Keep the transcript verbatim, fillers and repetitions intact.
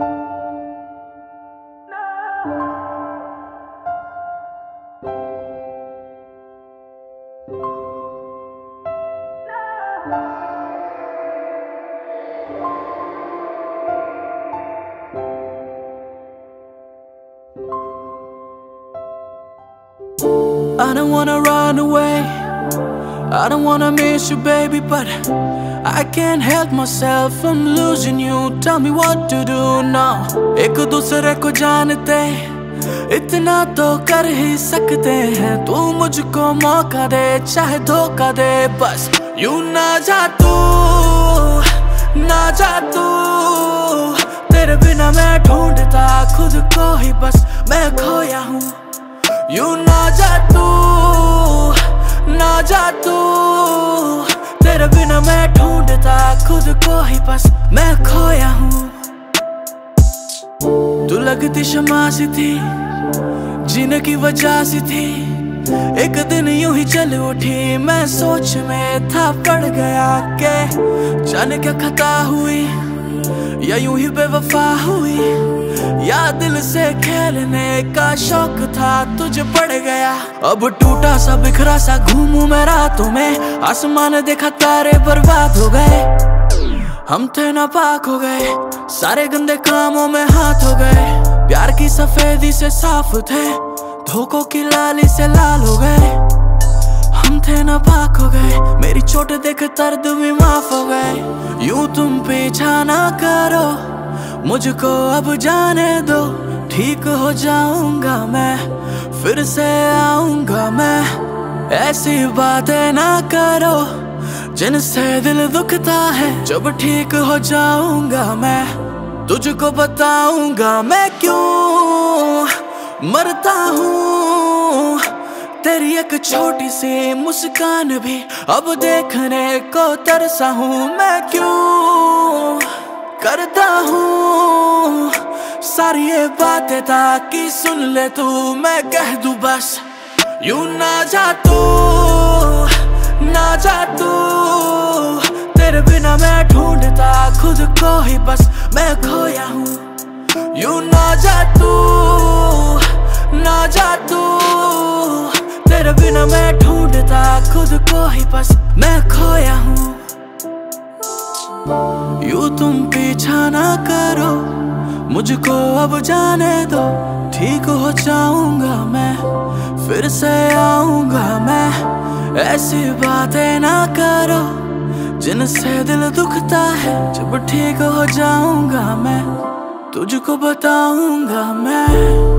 I don't wanna run away, I don't wanna miss you baby, but I can't help myself from losing you. Tell me what to do now. एक दूसरे को जानते इतना तो कर ही सकते हैं। तू मुझको मौका दे चाहे धोखा दे, बस यूं ना जा तू, ना जा तू। तेरे बिना मैं ढूंढता खुद को ही, बस मैं खोया हूँ। यूं ना जा तू, ना जा तू। तेरे बिना मैं ढूंढता खुद को ही, बस मैं खोया हूँ। तू लगती शमा सी थी, जीने की वजह सी थी। एक दिन यूं ही चल उठी, मैं सोच में था पड़ गया के जाने क्या खता हुई, या यूं ही बेवफा हुई, या दिल से खेलने का शौक था तुझे पड़ गया। अब टूटा सा बिखरा सा घूमूं मैं रातों में, आसमान देखा तारे बर्बाद हो गए। हम थे नापाक हो गए, सारे गंदे कामों में हाथ हो गए। प्यार की सफेदी से साफ थे, धोखों की लाली से लाल हो गए। हम थे नापाक हो गए, मेरी चोट देख दर्द भी माफ हो गए। यूं तुम पीछा ना करो, मुझको अब जाने दो। ठीक हो जाऊंगा मैं, फिर से आऊंगा मैं। ऐसी बातें ना करो जिनसे दिल दुखता है। जब ठीक हो जाऊंगा मैं, तुझको बताऊंगा मैं क्यों मरता हूँ। तेरी एक छोटी सी मुस्कान भी अब देखने को तरसा हूँ। मैं क्यों करता हूँ सारी ये बातें ताकि सुन ले तू, मैं कह दूं बस यूं ना जा तू, ना जा तू। तेरे बिना मैं ढूंढता खुद को ही, बस मैं खोया हूँ। यूं ना जा तू, ना जा तू। तेरे बिना मैं ढूंढता खुद को ही, बस मैं खोया हूँ। यूं तुम पीछा ना करो, मुझको अब जाने दो। ठीक हो जाऊंगा मैं, फिर से आऊंगा मैं। ऐसी बातें ना करो जिनसे दिल दुखता है। जब ठीक हो जाऊंगा मैं, तुझको बताऊंगा मैं।